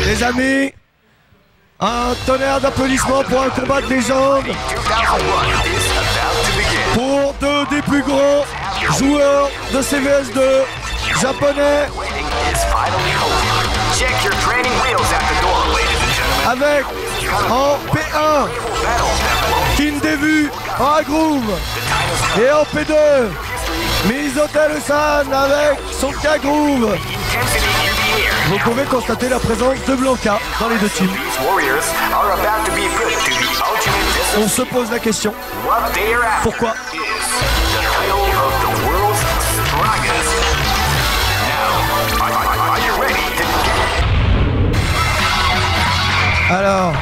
Les amis, un tonnerre d'applaudissements pour un combat de légende. Pour deux des plus grands joueurs de CVS2 japonais. Avec en P1 Kindevu en Agroove. Et en P2 Mizoteru-san avec son K-Groove. Vous pouvez constater la présence de Blanca dans les deux teams. On se pose la question, pourquoi? Alors,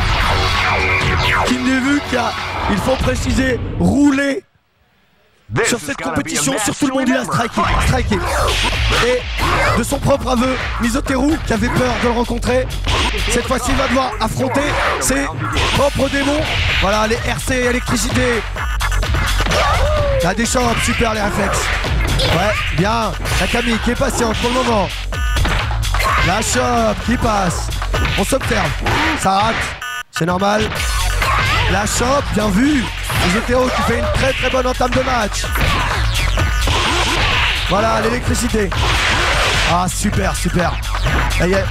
Kindevu qui a, il faut préciser, roulé sur cette compétition, sur tout le monde il a striké. Et de son propre aveu, Mizoteru, qui avait peur de le rencontrer, cette fois-ci il va devoir affronter ses propres démons. Voilà, les RC, électricité. La déchampe, super les réflexes. Ouais, bien. La Camille qui est patiente pour le moment. La chope qui passe. On s'observe. Ça rate. C'est normal. La chope, bien vu. Mizoteru qui fait une très très bonne entame de match. Voilà, l'électricité. Ah, super, super. Ça y est.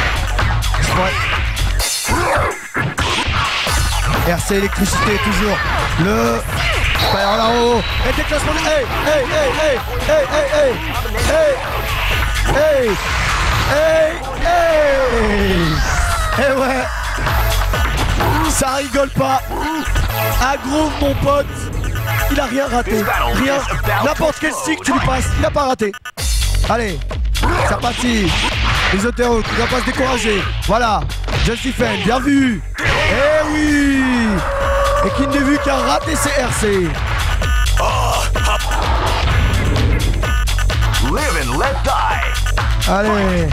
Ouais. RC électricité, toujours. Le Fire là-haut. Et déclenchement. Hey, hey, hey, hey, hey, hey, hey, hey, hey, hey, hey. Et ouais. Ça rigole pas. Agroove, mon pote, il a rien raté. Rien. N'importe quel stick tu lui passes, il a pas raté. Allez, c'est reparti. Mizoteru qui ne doit pas se décourager. Voilà, Just Defend, bien vu. Eh oui. Et Kindevu qui a raté ses RC. Live and let die. Allez.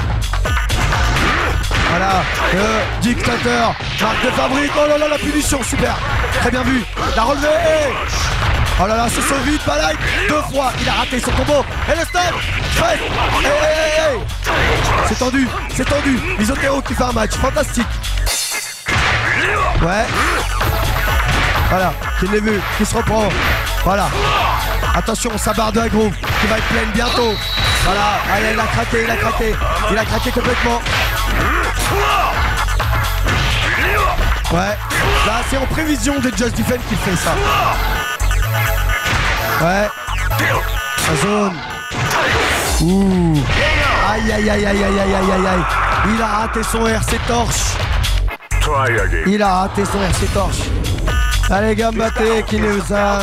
Voilà, le dictateur, marque de fabrique. Oh là là, la punition, super. Très bien vu, la relevée. Oh là là, se sauve vite, Balai. Deux fois, il a raté son combo. Et le stun. Hey, hey, hey, hey. C'est tendu, c'est tendu. Mizoteru qui fait un match fantastique. Ouais. Voilà, Kindevu qui se reprend. Voilà. Attention, sa barre de Agroove qui va être pleine bientôt. Voilà, allez, il a craqué, il a craqué. Il a craqué complètement. Ouais, là c'est en prévision de Just Defend qu'il fait ça. Ouais. La zone. Ouh. Aïe aïe aïe aïe aïe aïe aïe aïe aïe. Il a raté son RC torche. Il a raté son RC torche. Allez Gambate, Kineusa.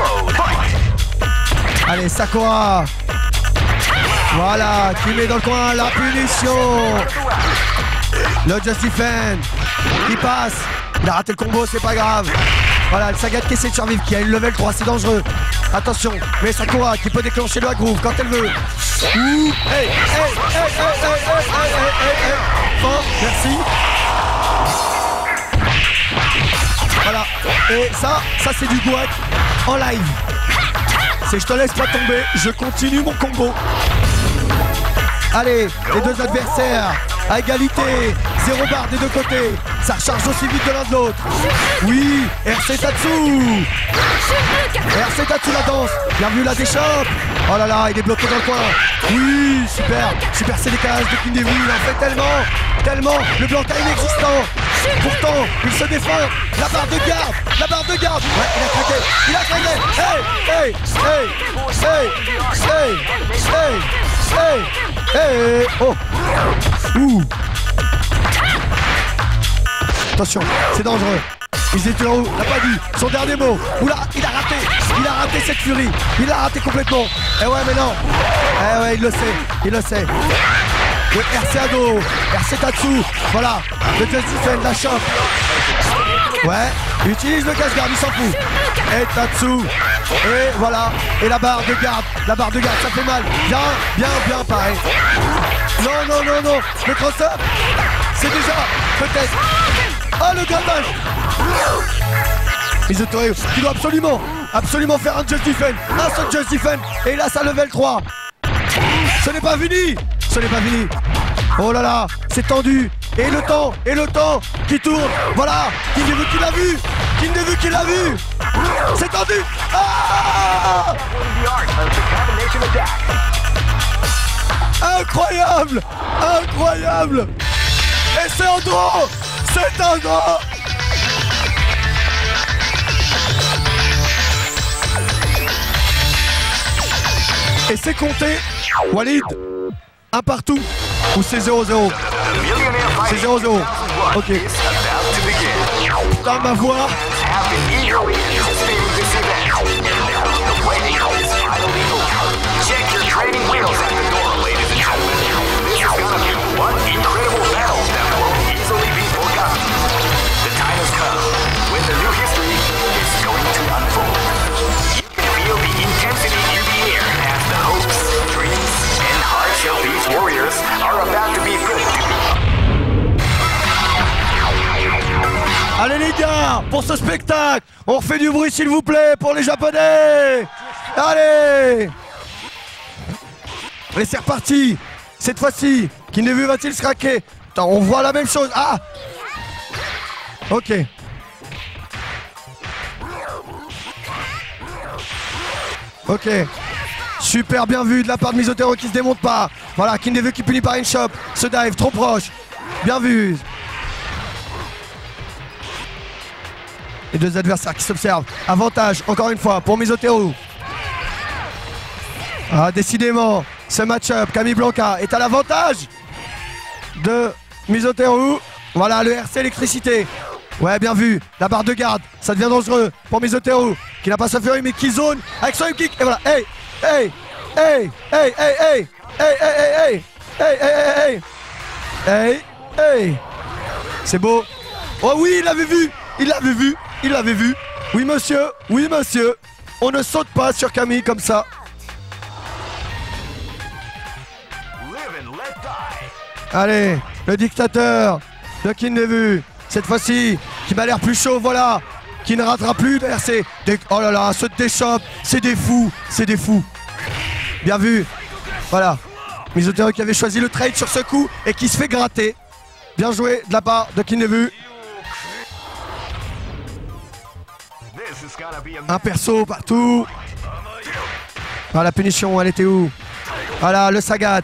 Allez Sakura. Voilà, qui met dans le coin la punition. Le Just Defend qui passe. Il a raté le combo, c'est pas grave. Voilà, le Sagat qui essaie de survivre, qui a une level 3, c'est dangereux. Attention, mais Sakura qui peut déclencher le Agroove quand elle veut. Ouh, hey, hey, hey, hey, hey, hey, hey. Bon, merci. Voilà, et ça c'est du guac en live. C'est je te laisse pas tomber, je continue mon combo. Allez, les deux adversaires à égalité, 0 barre des deux côtés. Ça recharge aussi vite de l'un de l'autre. Oui, RC Tatsu. RC Tatsu la danse. Bien vu la déchampe. Oh là là, il est bloqué dans le coin. Oui, super. Super, c'est les cages de Kindevu. Il en fait tellement. Le Blanca inexistant. Pourtant, il se défend. La barre de garde. La barre de garde. Ouais, il a craqué. Il a craqué. Hey, hey, hey, hey, hey, hey, hey. Oh. Ouh. Attention, c'est dangereux. Mizoteru n'a pas dit son dernier mot. Oula, il a raté cette furie. Il a raté complètement. Eh ouais, mais non. Eh ouais, il le sait. Le RC Ado, RC Tatsu. Voilà, le Just Defend, la chope. Ouais, il utilise le cache-garde, il s'en fout. Et Tatsu. Et voilà, et la barre de garde, ça fait mal. Bien, pareil. Non, le cross-up, c'est déjà, peut-être. Oh, le grattage. Mizoteru qui doit absolument faire un Just Defend, un seul Just Defend, et il a sa level 3. Ce n'est pas fini. Oh là là, c'est tendu. Et le temps qui tourne. Voilà, Kindevu qui l'a vu. Kindevu qui l'a vu. C'est tendu. Ah, incroyable. Incroyable. Et c'est un draw. C'est un draw. Et c'est compté. Walid, un partout. Ou c'est 0-0? C'est 0-0. Ok. Putain, ma voix. Allez les gars, pour ce spectacle, on refait du bruit s'il vous plaît pour les Japonais. Allez. Et c'est reparti. Cette fois-ci, Kindevu va-t-il se craquer? Attends, on voit la même chose. Ah. Ok. Ok. Super bien vu de la part de Misotero qui se démonte pas. Voilà, Kindevu qui punit par une chope. Ce dive trop proche. Bien vu. Les deux adversaires qui s'observent. Avantage, encore une fois, pour Misotero. Ah, décidément, ce match-up, Camille Blanca est à l'avantage de Misotero. Voilà, le RC électricité. Ouais, bien vu. La barre de garde, ça devient dangereux pour Misotero, qui n'a pas sa furie, mais qui zone avec son kick. Et voilà, hey, hey, hey, hey, hey, hey, hey, hey, hey, hey, hey, hey, hey. C'est beau. Oh oui, il l'avait vu. Il l'avait vu. Il l'avait vu. Oui monsieur, oui monsieur. On ne saute pas sur Camille comme ça. Allez, le dictateur de Kindevu. Cette fois-ci, qui m'a l'air plus chaud, voilà. Qui ne ratera plus de RC. Oh là là, saute des chops. C'est des fous, c'est des fous. Bien vu. Voilà. Misotero qui avait choisi le trade sur ce coup et qui se fait gratter. Bien joué de la part de Kindevu. Un perso partout. Ah, la punition, elle était où? Voilà, le Sagat.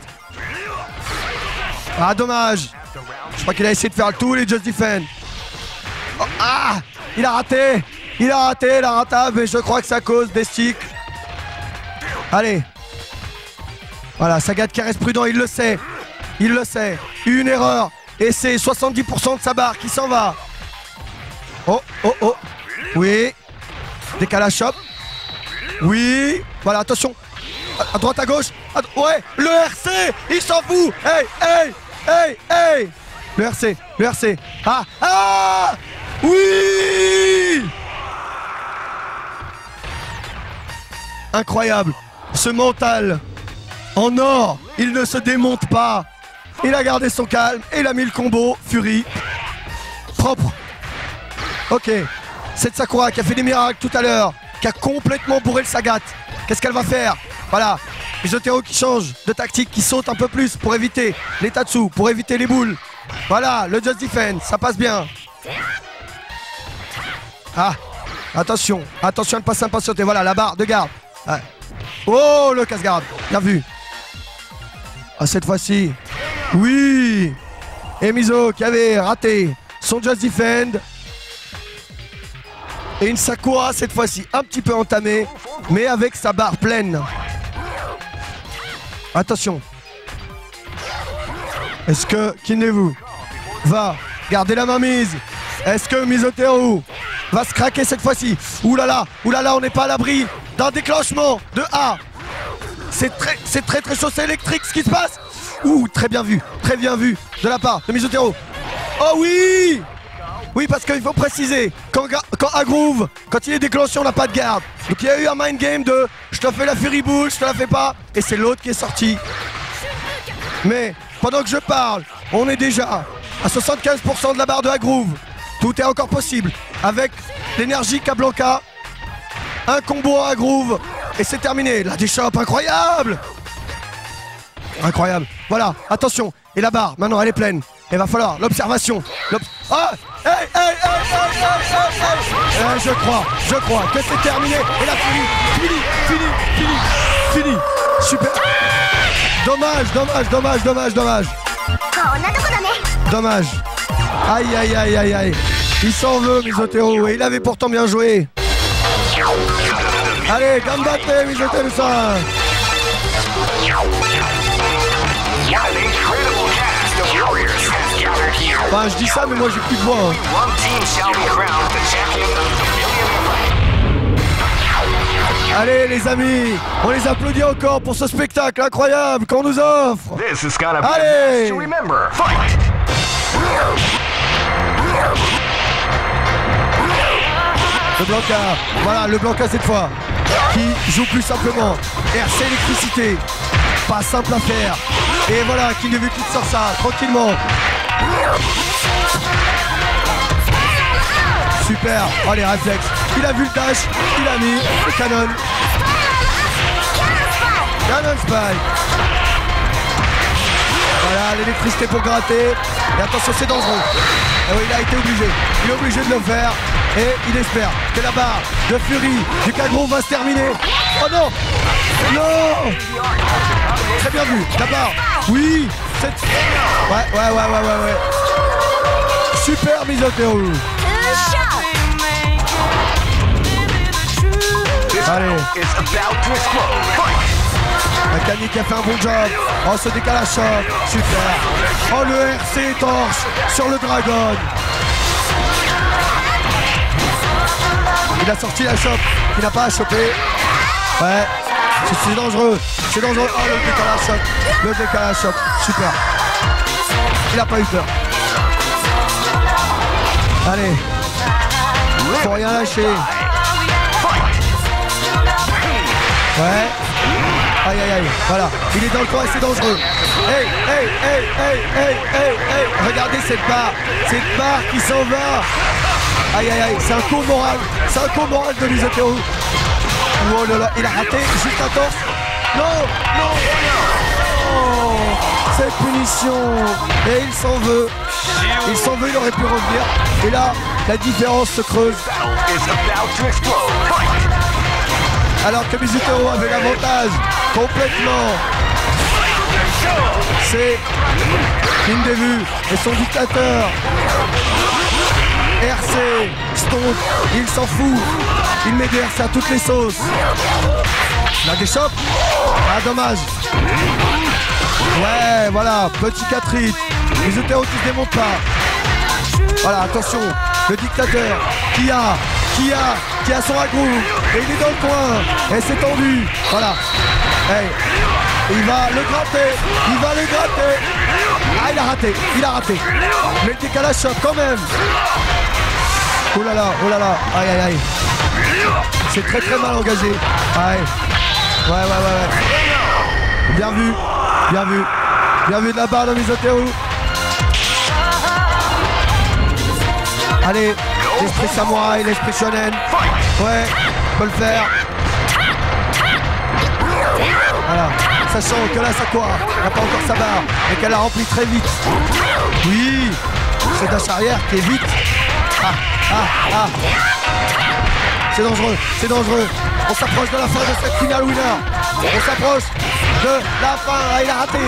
Ah, dommage. Je crois qu'il a essayé de faire le tout, les Just Defend. Oh, ah, il a raté. Il a raté, la ratable, mais je crois que c'est à cause des sticks. Allez. Voilà, Sagat qui reste prudent, il le sait. Il le sait. Une erreur. Et c'est 70% de sa barre qui s'en va. Oh, oh, oh. Oui. Décalage shop. Oui. Voilà, attention. À droite, à gauche. Ouais, le RC. Il s'en fout. Hey, hey, hey, hey. Le RC, le RC. Ah, ah. Oui. Incroyable. Ce mental en or. Il ne se démonte pas. Il a gardé son calme. Et il a mis le combo. Fury. Propre. Ok. C'est Sakura qui a fait des miracles tout à l'heure, qui a complètement bourré le Sagat. Qu'est-ce qu'elle va faire? Voilà, Misotero qui change de tactique, qui saute un peu plus pour éviter les Tatsu, pour éviter les boules. Voilà, le Just Defend, ça passe bien. Ah, attention, attention à ne pas s'impatienter. Voilà, la barre de garde. Ouais. Oh, le casse-garde, bien vu. Ah, cette fois-ci, oui. Et Miso qui avait raté son Just Defend. Et une Sakura cette fois-ci un petit peu entamée, mais avec sa barre pleine. Attention. Est-ce que Kindevu va garder la main mise? Est-ce que Misotero va se craquer cette fois-ci? Ouh là là, on n'est pas à l'abri d'un déclenchement de A. C'est très chaud, c'est électrique ce qui se passe. Ouh, très bien vu de la part de Misotero. Oh oui! Oui, parce qu'il faut préciser, quand Agroove, quand il est déclenché, on n'a pas de garde. Donc il y a eu un mind game de je te fais la Fury Bull, je te la fais pas, et c'est l'autre qui est sorti. Mais pendant que je parle, on est déjà à 75% de la barre de Agroove. Tout est encore possible avec l'énergie qu'a Blanca. Un combo à Agroove et c'est terminé. La déchoppe incroyable. Incroyable. Voilà, attention. Et la barre, maintenant, elle est pleine. Il va falloir l'observation. Ah, je crois que c'est terminé. Et là, fini. Super. Dommage. Aïe. Il s'en veut, Misoteru. Et il avait pourtant bien joué. Allez, gambate, Misoteru-san. Enfin, je dis ça, mais moi j'ai plus de voix. Allez les amis, on les applaudit encore pour ce spectacle incroyable qu'on nous offre. Allez. Le Blanca, voilà le Blanca cette fois, qui joue plus simplement. RC électricité, pas simple à faire. Et voilà, King of qui sort ça tranquillement. Super, oh les réflexes. Il a vu le dash, il a mis le canon. Canon Spike. Voilà, l'électricité pour gratter. Et attention, c'est dangereux. Et oui, il a été obligé. Il est obligé de le faire. Et il espère que la barre de Fury du Kagro va se terminer. Oh non! Non! Très bien vu, la barre. Oui! Ouais. Super Misoteru. Allez. Akane qui a fait un bon job. Oh, ce décalage choc. Super. Oh, le RC torche sur le Dragon. Il a sorti la chope. Il n'a pas à choper. Ouais. C'est dangereux. Oh, le décalage choc. Super. Il n'a pas eu peur. Allez. Faut rien lâcher. Ouais. Aïe. Voilà. Il est dans le coin et c'est dangereux. Hey. Regardez cette barre. Cette barre qui s'en va. Aïe. C'est un coup moral. C'est un coup moral de Misoteru. Oh là là. Il a raté juste un torse. Non. Oh, cette punition. Et il s'en veut. Il aurait pu revenir. Et là, la différence se creuse. Alors que Misoteru avait l'avantage complètement. C'est Kindevu et son dictateur. RC, Stone, il s'en fout. Il met des RC à toutes les sauces. La déchoppe. Ah, dommage. Ouais, voilà, petit 4-hit. Misoteru qui se démonte pas. Voilà, attention, le dictateur qui a son aggro. Et il est dans le coin. Et c'est tendu. Voilà. Hey. Il va le gratter. Ah, il a raté. Mais le décalage choc quand même. Oh là là. Aïe. C'est très mal engagé. Ouais. Bien vu de la barre de Misoteru. Allez, l'esprit samouraï, l'esprit shonen. Ouais, peut le faire. Voilà, sachant que là Sakura n'a pas encore sa barre et qu'elle la remplit très vite. Oui, c'est dash arrière qui est vite. C'est dangereux. On s'approche de la fin de cette finale winner. On s'approche de la fin. Ah, il a raté.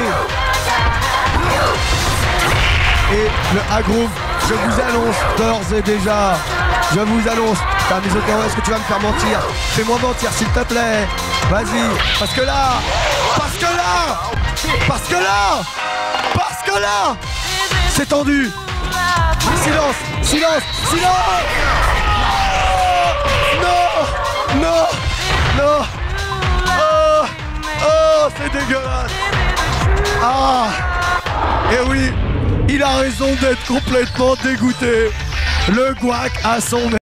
Et le A-Groove, je vous annonce d'ores et déjà. Putain, Misoteru, est-ce que tu vas me faire mentir? Fais-moi mentir, s'il te plaît. Vas-y. Parce que là, c'est tendu. Silence. Non. Oh, c'est dégueulasse. Ah. Et oui, il a raison d'être complètement dégoûté. Le Guac a son